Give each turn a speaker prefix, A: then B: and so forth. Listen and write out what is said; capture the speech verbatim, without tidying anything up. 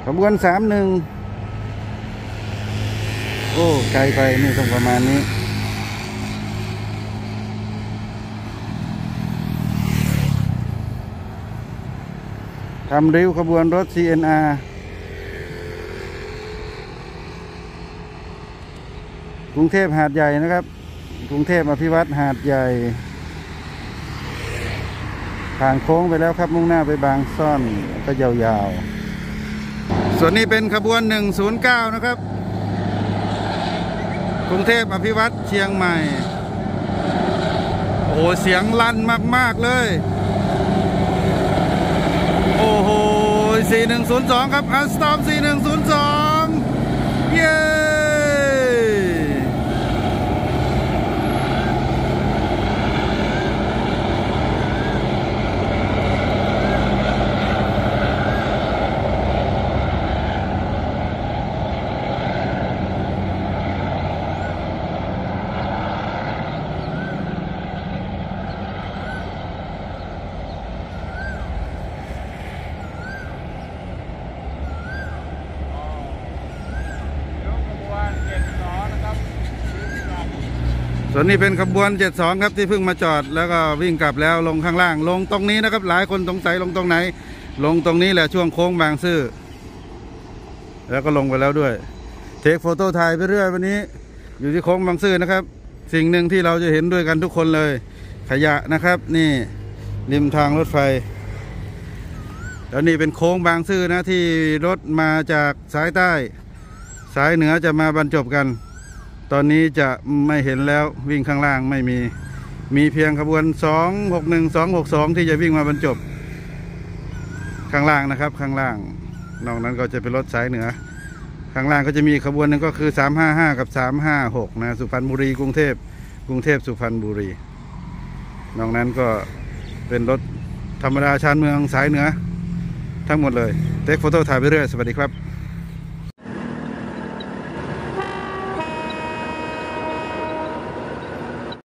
A: ขบวนสามหนึ่งโอ้ไกลไปนี่ต้องประมาณนี้ทำริ้วขบวนรถ ซี เอ็น อาร์ กรุงเทพหาดใหญ่นะครับกรุงเทพอภิวัตรหาดใหญ่ผ่านโค้งไปแล้วครับมุ่งหน้าไปบางซ่อนก็ยาวๆส่วนนี้เป็นขบวนหนึ่งศูนย์เก้านะครับกรุงเทพอภิวัตรเชียงใหม่โอ้เสียงลั่นมากๆเลยโอ้โหสี่หนึ่งศูนย์สองครับอัลสตอมสี่หนึ่งศูนย์สองเย้ส่วนนี้เป็นขบวนเจ็ดสิบสองครับที่เพิ่งมาจอดแล้วก็วิ่งกลับแล้วลงข้างล่างลงตรงนี้นะครับหลายคนสงสัยลงตรงไหนลงตรงนี้แหละช่วงโค้งบางซื่อแล้วก็ลงไปแล้วด้วยเทคโฟโต้ถ่ายไปเรื่อยวันนี้อยู่ที่โค้งบางซื่อนะครับสิ่งหนึ่งที่เราจะเห็นด้วยกันทุกคนเลยขยะนะครับนี่ริมทางรถไฟแล้วนี่เป็นโค้งบางซื่อนะที่รถมาจากสายใต้สายเหนือจะมาบรรจบกันตอนนี้จะไม่เห็นแล้ววิ่งข้างล่างไม่มีมีเพียงขบวนสองหกหนึ่ง สองหกสองที่จะวิ่งมาบรรจบข้างล่างนะครับข้างล่างนอกนั้นก็จะเป็นรถสายเหนือข้างล่างก็จะมีขบวนหนึ่งก็คือสามห้าห้ากับสามห้าหกนะสุพรรณบุรีกรุงเทพกรุงเทพสุพรรณบุรีนอกนั้นก็เป็นรถธรรมดาชานเมืองสายเหนือทั้งหมดเลยเทคโฟโต้ถ่ายไปเรื่อยสวัสดีครับ